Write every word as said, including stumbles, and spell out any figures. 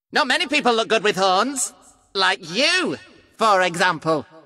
Not many people look good with horns. Like you, for example.